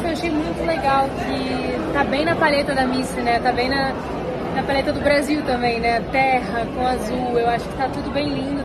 eu achei muito legal que tá bem na paleta da Miss, né? Tá bem na paleta do Brasil também, né? Terra com azul, eu acho que tá tudo bem lindo.